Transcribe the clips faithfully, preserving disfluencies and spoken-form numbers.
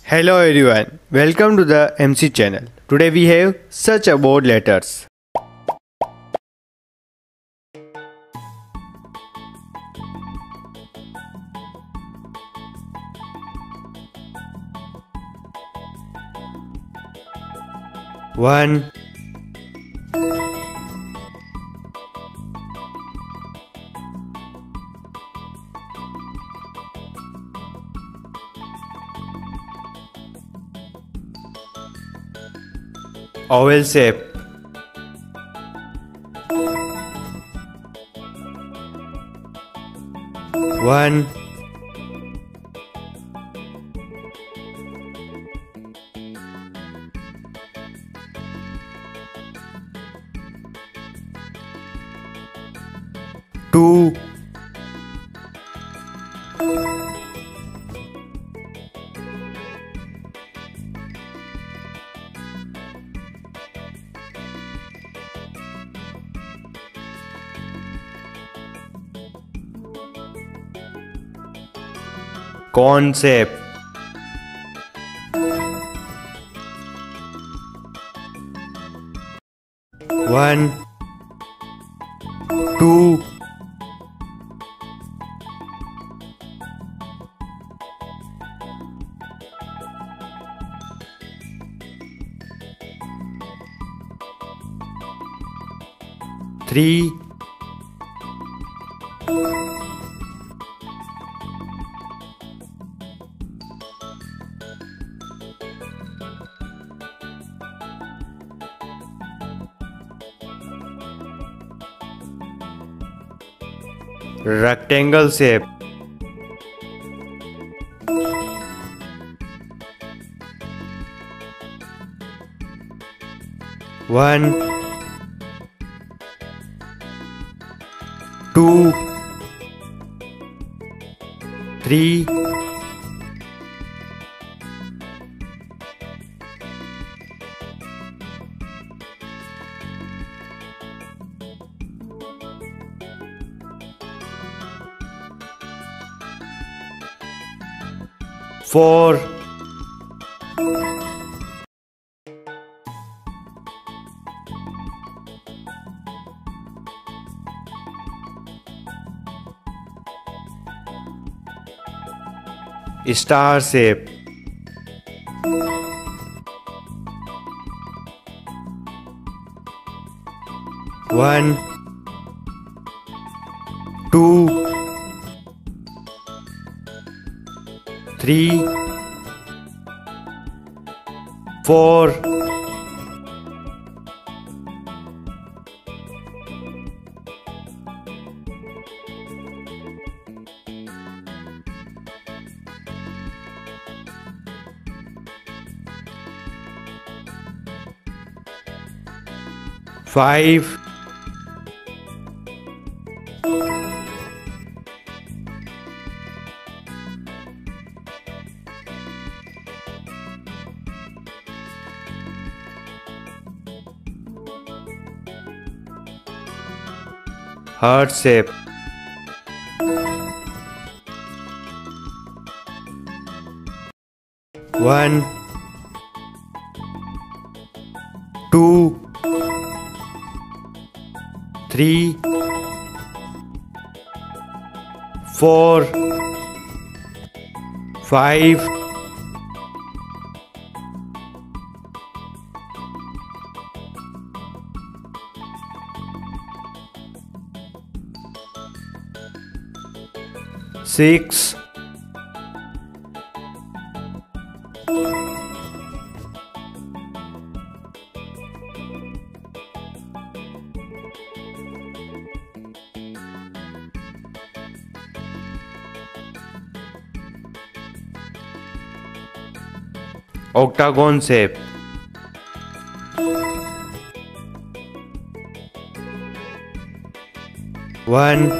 Hello everyone, welcome to the M C channel. Today we have such about letters. One, oval shape. One, two, cone shape. One, two, three, rectangle shape. One, two, three, four, star shape. One, two, three, four, five, heart shape. One, two, three, four, five, six, octagon shape. One,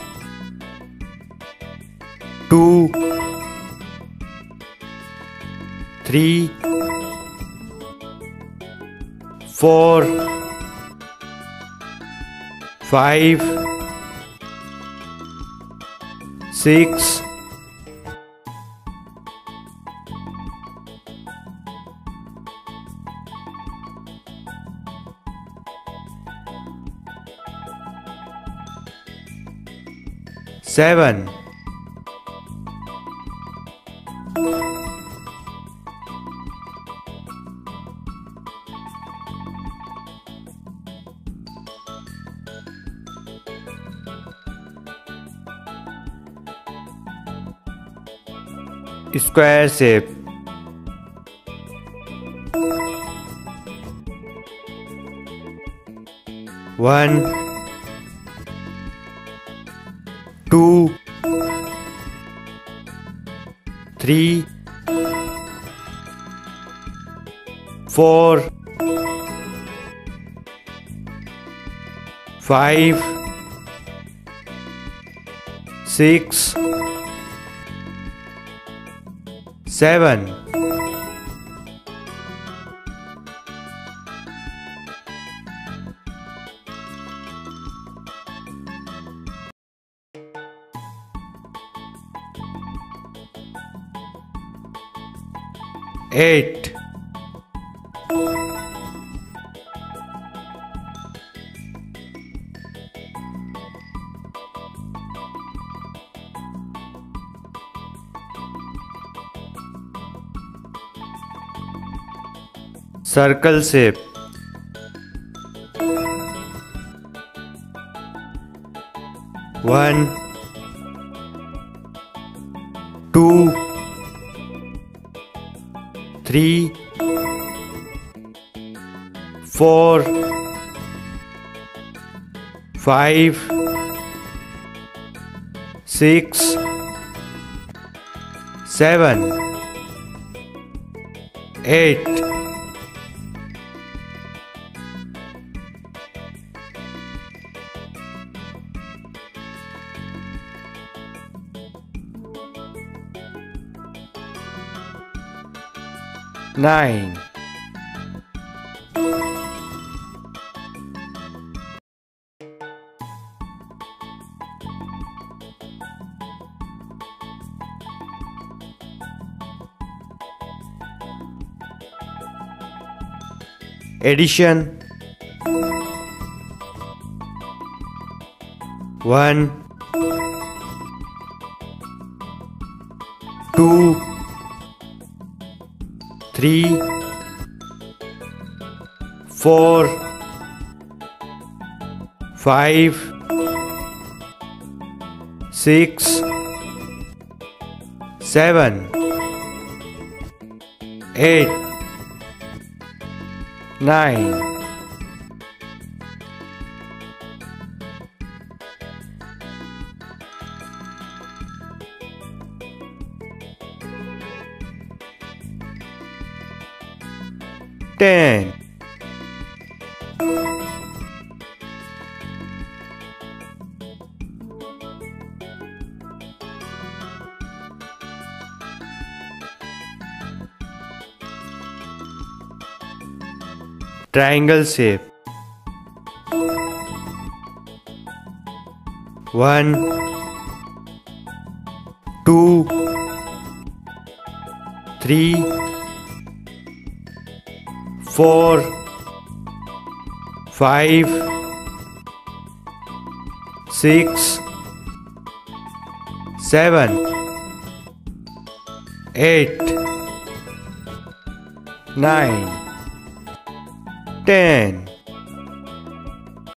two, three, four, five, six, seven, square shape. One, two, three, four, five, six, seven, eight, circle shape. One, two, three, four, five, six, seven, eight, nine, addition. One, two, three, four, five, six, seven, eight, nine, ten, triangle shape. One, two, three, four, five, six, seven, eight, nine, ten.